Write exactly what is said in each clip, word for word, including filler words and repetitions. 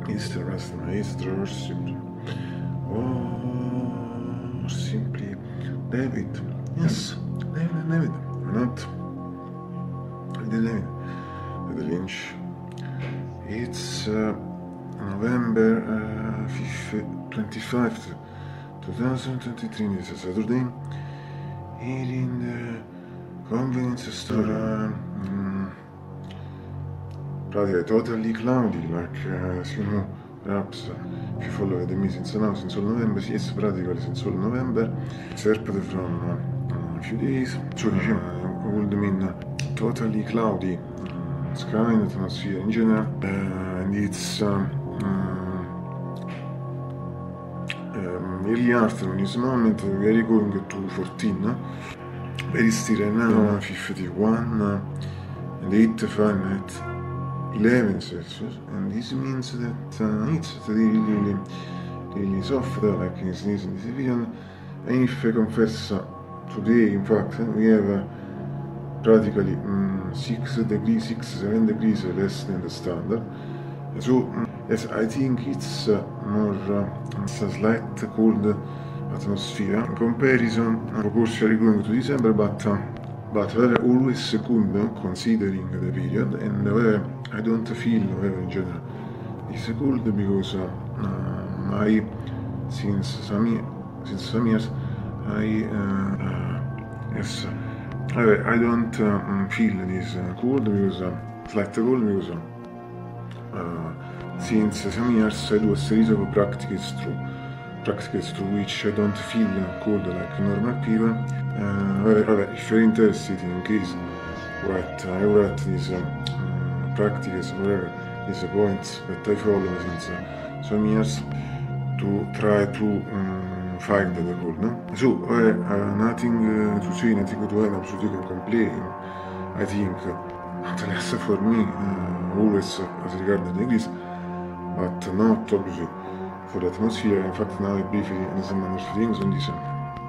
is the rest maestro or simply, or simply David. Yes, David, David, not the David, the Lynch. It's uh, November uh, twenty-fifth, twenty twenty-three. It's a Saturday. Here in the convenience store. Uh, um, Pratically totally cloudy, like uh, as you know, perhaps uh, if you follow the me since now, since all November, yes, practically since all November, except from uh, a few days, so uh, would mean uh, totally cloudy uh, sky and atmosphere in general, uh, and it's um, uh, um, early afternoon is the moment, we are going to fourteen, uh, very still right now, fifty-one, uh, and eight Fahrenheit. eleven Celsius, and this means that uh, it's really, really, really soft, uh, like in this video. And if I confess, uh, today, in fact, uh, we have uh, practically um, six degrees, six, seven degrees less than the standard. So, um, yes, I think it's uh, more, uh, it's a slight cold atmosphere in comparison. Of course, we are going to December, but. Uh, But uh, always good uh, considering the period, and uh, I don't feel uh, in general it's cold because uh, uh, I since some since some years I uh, uh, yes uh, I don't uh, feel this uh, cold because uh, slight cold because uh, uh, since some years I do a series of practices through practices through which I don't feel cold like normal people. Uh, if you're interested in case what I write these um, practices, whatever, these points that I follow since uh, some years to try to um, find the cold, no? So, uh, uh, nothing uh, to say, nothing to add, absolutely can complain. I think, uh, at least for me, uh, always uh, as regards the degrees, but not obviously for the atmosphere. In fact, now I briefly examine other things on this. Uh,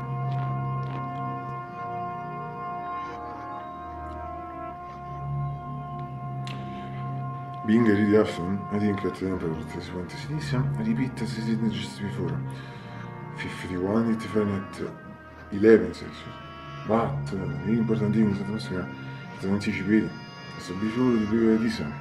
Being a really afternoon, I think at the temperature is twenty Silencio, repeat as I said just before, fifty-one, it Fahrenheit, eleven Celsius. But uh, the really important thing is the atmosphere is anticipated, so before the previous December.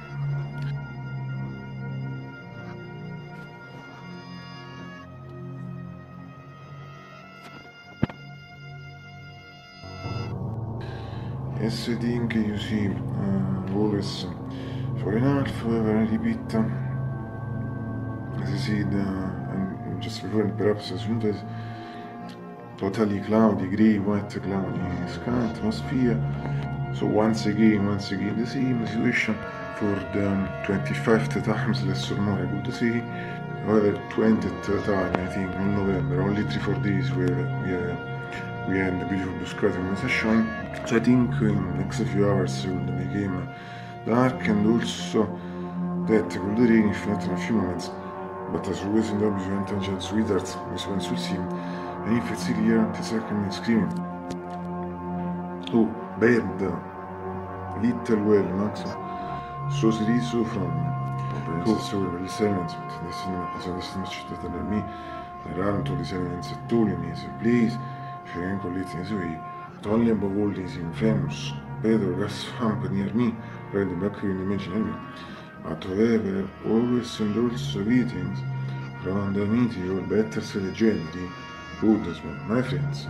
Yes, I think you see uh, always. For enough, however, I repeat, uh, as I said, uh, and just before, perhaps as soon as totally cloudy, grey, white, cloudy sky, atmosphere. So once again, once again, the same situation for the um, twenty-fifth times, less or more, I could say. However, twentieth time, I think, in November, only three, four days where we have we had the beautiful blue sky and sunshine. So I think in the next few hours it will become dark, and also that it will rain if not in a few moments. But as always in the obvious intention sweethearts, as one should see, and if it's clear, the second is screaming. Oh, bird, little well, Max, so sorriso from questo per il silence, adesso adesso mi ci sta per me, around the silence told me, please, if you can call it in this way, only above all these in famous, Pedro gas swamp near me, right back in the imaginary. But however, always and also greetings from the meteor, better say the gently, Buddhism, my friends.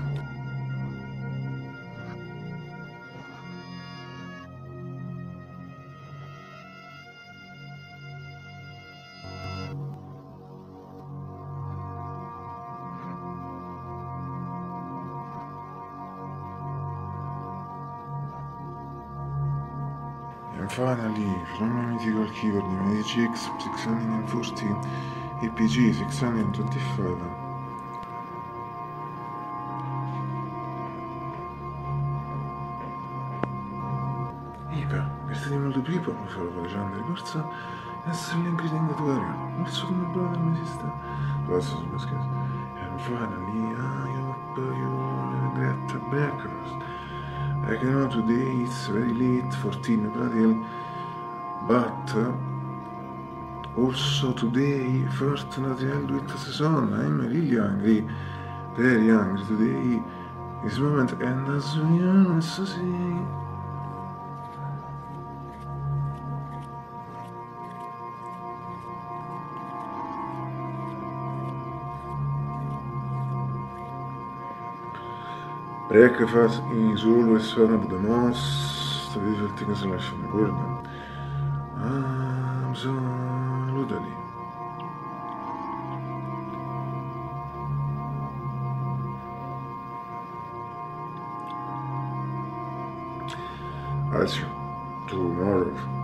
And finally, from my mythical keyboard, the G X six forty A P G six twenty-five. Ica, questa di molto più per fare la leggenda di corsa, essere l'ingrediente tutorial, il suo come brother mi esiste. Adesso sono scherzo. And finally, I hope you all get breakfast. I know today it's very late, fourteen practically, but uh, Also today, fortunately, I'll do it as a song. I'm really angry, very angry today. This moment, and as we are so see. Breakfast is always one of the most difficult things in life in the world. Absolutely. I'll see you tomorrow.